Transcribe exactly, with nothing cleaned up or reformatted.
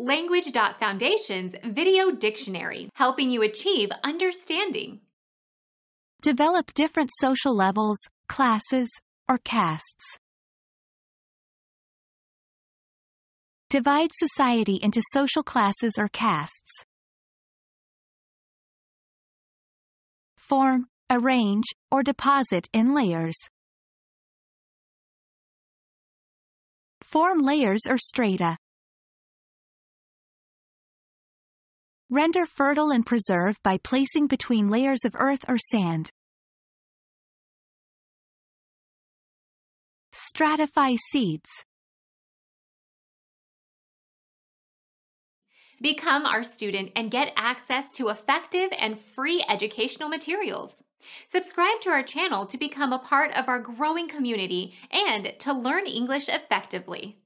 Language.Foundation's Video Dictionary, helping you achieve understanding. Develop different social levels, classes, or castes. Divide society into social classes or castes. Form, arrange, or deposit in layers. Form layers or strata. Render fertile and preserve by placing between layers of earth or sand. Stratify seeds. Become our student and get access to effective and free educational materials. Subscribe to our channel to become a part of our growing community and to learn English effectively.